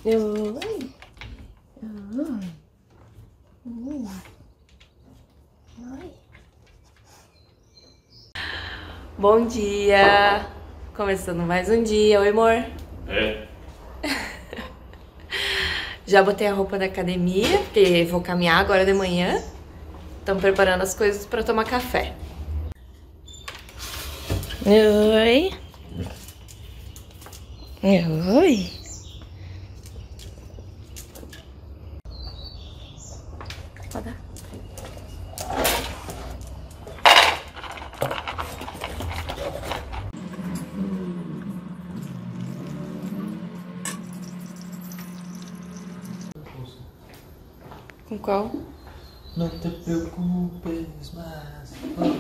Oi. Oi. Bom dia! Começando mais um dia. Oi, amor. Já botei a roupa da academia, porque vou caminhar agora de manhã. Estamos preparando as coisas para tomar café. Oi. Oi. Pode dar. Com qual? Não te preocupes mais.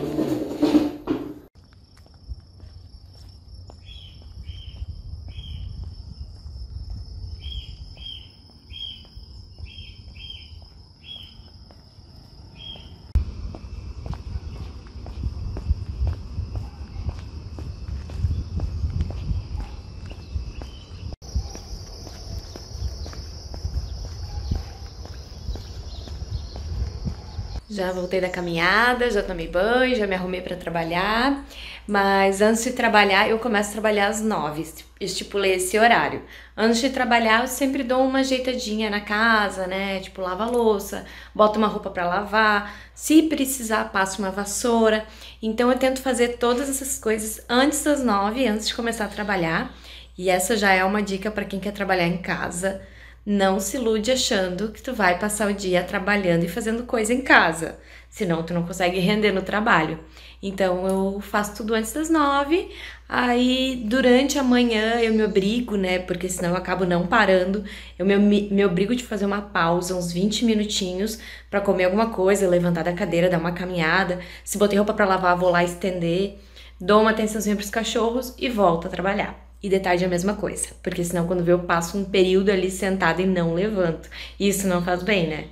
Já voltei da caminhada, já tomei banho, já me arrumei para trabalhar, mas antes de trabalhar eu começo a trabalhar às 9, estipulei esse horário. Antes de trabalhar eu sempre dou uma ajeitadinha na casa, né, tipo lavo a louça, boto uma roupa para lavar, se precisar passo uma vassoura. Então eu tento fazer todas essas coisas antes das 9, antes de começar a trabalhar, e essa já é uma dica para quem quer trabalhar em casa. Não se ilude achando que tu vai passar o dia trabalhando e fazendo coisa em casa, senão tu não consegue render no trabalho. Então eu faço tudo antes das 9, aí durante a manhã eu me obrigo, né, porque senão eu acabo não parando, eu me obrigo de fazer uma pausa, uns 20 minutinhos, pra comer alguma coisa, levantar da cadeira, dar uma caminhada, se botei roupa pra lavar, vou lá estender, dou uma atençãozinha pros cachorros e volto a trabalhar. E de tarde é a mesma coisa, porque senão quando vê eu passo um período ali sentada e não levanto. E isso não faz bem, né?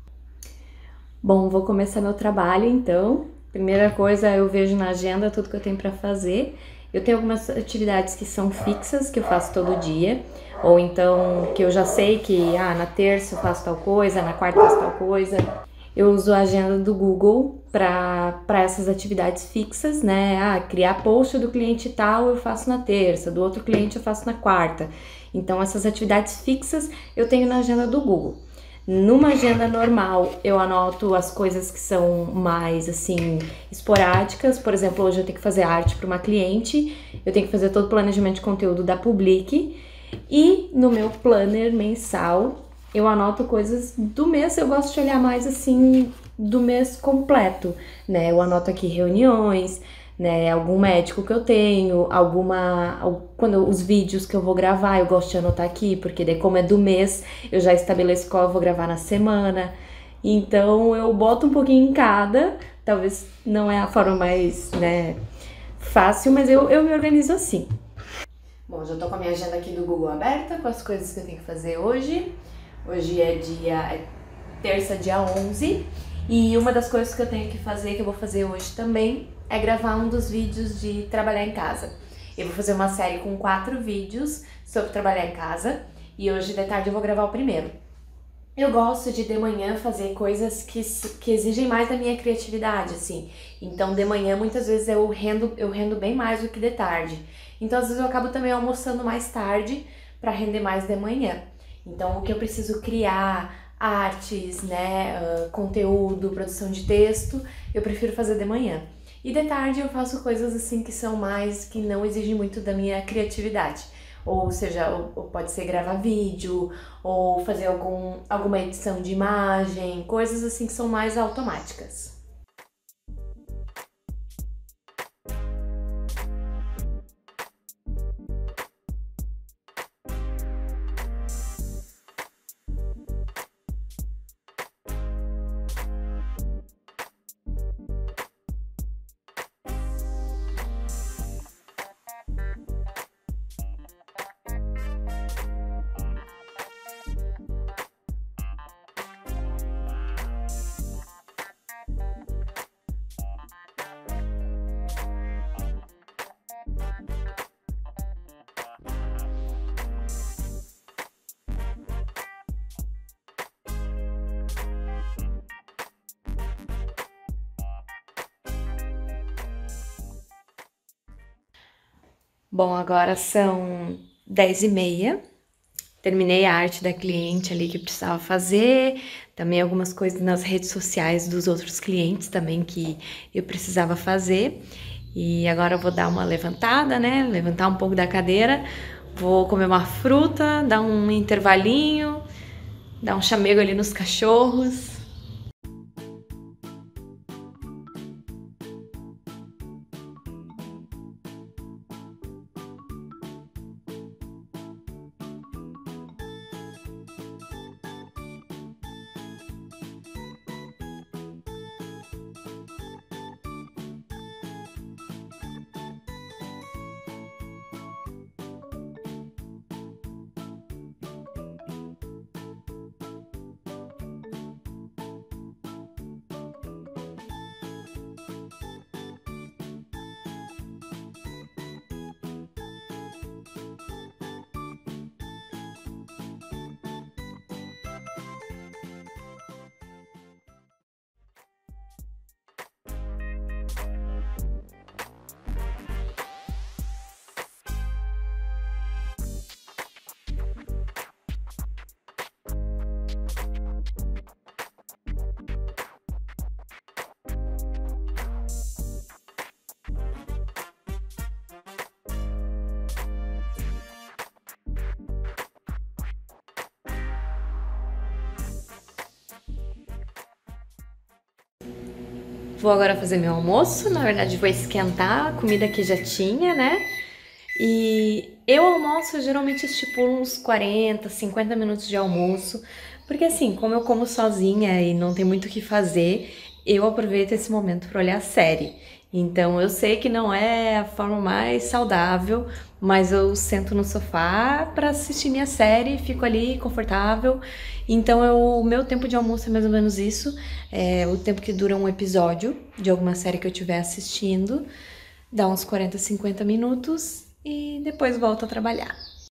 Bom, vou começar meu trabalho então. Primeira coisa, eu vejo na agenda tudo que eu tenho pra fazer. Eu tenho algumas atividades que são fixas, que eu faço todo dia. Ou então, que eu já sei que, na terça eu faço tal coisa, na quarta eu faço tal coisa. Eu uso a agenda do Google para essas atividades fixas, né? Criar post do cliente tal eu faço na terça, do outro cliente eu faço na quarta. Então, essas atividades fixas eu tenho na agenda do Google. Numa agenda normal, eu anoto as coisas que são mais, assim, esporádicas. Por exemplo, hoje eu tenho que fazer arte para uma cliente, eu tenho que fazer todo o planejamento de conteúdo da Public. E no meu planner mensal, eu anoto coisas do mês, eu gosto de olhar mais assim do mês completo, né? Eu anoto aqui reuniões, né? Algum médico que eu tenho, quando os vídeos que eu vou gravar, eu gosto de anotar aqui, porque daí como é do mês, eu já estabeleço qual eu vou gravar na semana. Então eu boto um pouquinho em cada, talvez não é a forma mais, né, fácil, mas eu me organizo assim. Bom, já tô com a minha agenda aqui do Google aberta, com as coisas que eu tenho que fazer hoje. Hoje é terça, dia 11, e uma das coisas que eu tenho que fazer, que eu vou fazer hoje também, é gravar um dos vídeos de trabalhar em casa. Eu vou fazer uma série com 4 vídeos sobre trabalhar em casa, e hoje de tarde eu vou gravar o primeiro. Eu gosto de manhã fazer coisas que exigem mais da minha criatividade, assim. Então de manhã muitas vezes eu rendo bem mais do que de tarde. Então às vezes eu acabo também almoçando mais tarde para render mais de manhã. Então o que eu preciso criar, artes, né, conteúdo, produção de texto, eu prefiro fazer de manhã. E de tarde eu faço coisas assim que não exigem muito da minha criatividade. Ou seja, ou pode ser gravar vídeo, ou fazer alguma edição de imagem, coisas assim que são mais automáticas. Bom, agora são 10h30. Terminei a arte da cliente ali que eu precisava fazer, também algumas coisas nas redes sociais dos outros clientes também que eu precisava fazer. E agora eu vou dar uma levantada, né? Levantar um pouco da cadeira, vou comer uma fruta, dar um intervalinho, dar um chamego ali nos cachorros. Vou agora fazer meu almoço, na verdade vou esquentar a comida que já tinha, né? E eu almoço, eu geralmente estipulo uns 40, 50 minutos de almoço, porque assim, como eu como sozinha e não tem muito o que fazer, eu aproveito esse momento para olhar a série. Então eu sei que não é a forma mais saudável, mas eu sento no sofá para assistir minha série, fico ali confortável. Então o meu tempo de almoço é mais ou menos isso, é o tempo que dura um episódio de alguma série que eu estiver assistindo, dá uns 40, 50 minutos e depois volto a trabalhar.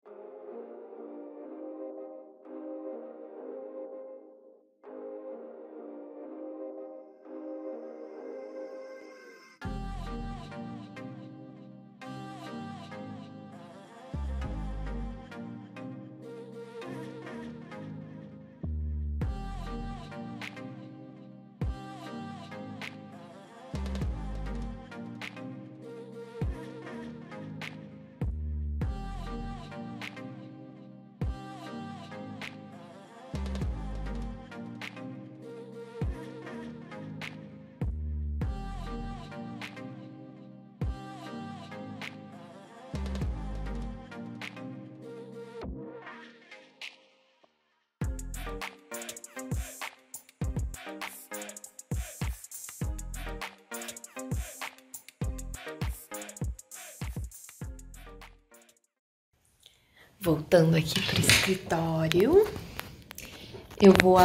Voltando aqui pro escritório, eu vou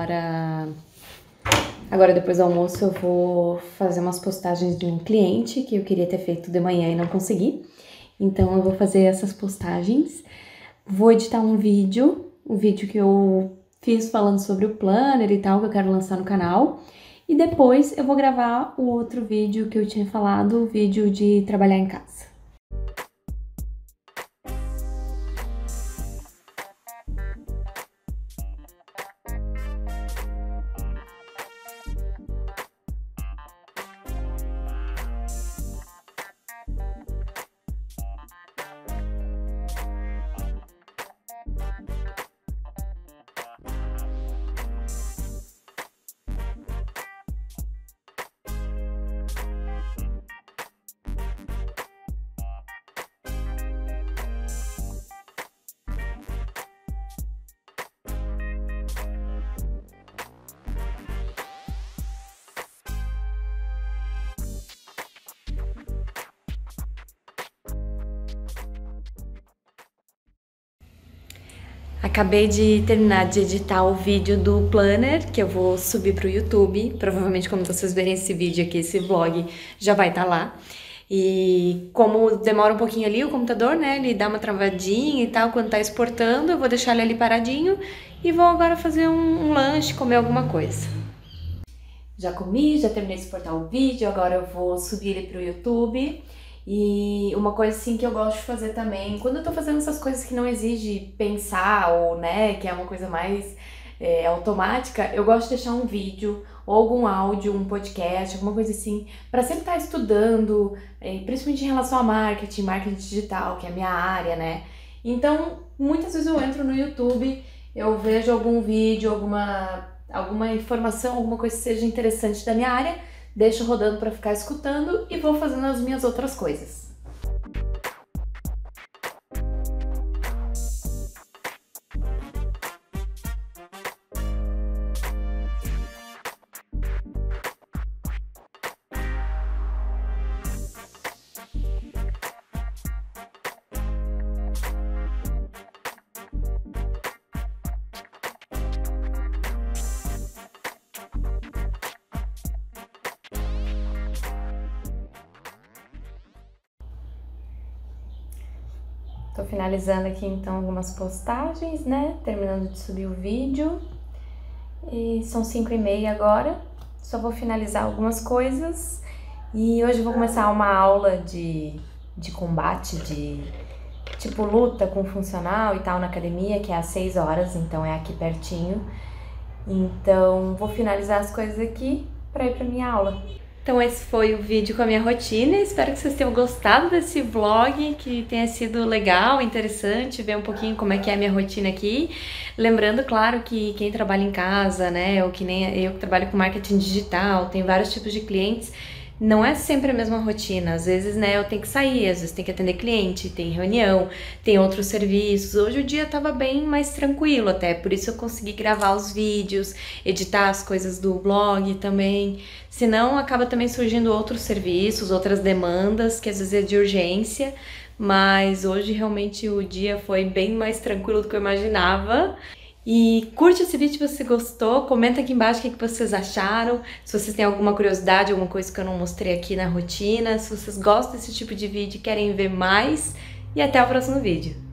agora depois do almoço eu vou fazer umas postagens de um cliente que eu queria ter feito de manhã e não consegui. Então eu vou fazer essas postagens, vou editar um vídeo que eu fiz falando sobre o planner e tal, que eu quero lançar no canal. E depois eu vou gravar o outro vídeo que eu tinha falado, o vídeo de trabalhar em casa. Acabei de terminar de editar o vídeo do planner, que eu vou subir pro YouTube. Provavelmente quando vocês verem esse vídeo aqui, esse vlog, já vai estar lá. E como demora um pouquinho ali o computador, né, ele dá uma travadinha e tal, quando tá exportando, eu vou deixar ele ali paradinho e vou agora fazer um lanche, comer alguma coisa. Já comi, já terminei de exportar o vídeo, agora eu vou subir ele pro YouTube E uma coisa assim que eu gosto de fazer também, quando eu tô fazendo essas coisas que não exige pensar ou, né, que é uma coisa mais automática, eu gosto de deixar um vídeo ou algum áudio, um podcast, alguma coisa assim, pra sempre estar estudando, principalmente em relação a marketing digital, que é a minha área, né? Então, muitas vezes eu entro no YouTube, eu vejo algum vídeo, alguma informação, alguma coisa que seja interessante da minha área, deixo rodando para ficar escutando e vou fazendo as minhas outras coisas. Tô finalizando aqui então algumas postagens, né? Terminando de subir o vídeo. E são 5h30 agora. Só vou finalizar algumas coisas. E hoje eu vou começar uma aula de combate, de tipo luta com funcional e tal na academia, que é às 6 horas, então é aqui pertinho. Então vou finalizar as coisas aqui pra ir pra minha aula. Então esse foi o vídeo com a minha rotina, espero que vocês tenham gostado desse vlog, que tenha sido legal, interessante, ver um pouquinho como é que é a minha rotina aqui. Lembrando, claro, que quem trabalha em casa, né, ou que nem eu que trabalho com marketing digital, tem vários tipos de clientes, não é sempre a mesma rotina. Às vezes, né, eu tenho que sair, às vezes tem que atender cliente, tem reunião, tem outros serviços. Hoje o dia tava bem mais tranquilo até, por isso eu consegui gravar os vídeos, editar as coisas do blog também. Senão acaba também surgindo outros serviços, outras demandas, que às vezes é de urgência, mas hoje realmente o dia foi bem mais tranquilo do que eu imaginava. E curte esse vídeo se você gostou, comenta aqui embaixo o que vocês acharam, se vocês têm alguma curiosidade, alguma coisa que eu não mostrei aqui na rotina, se vocês gostam desse tipo de vídeo e querem ver mais, e até o próximo vídeo.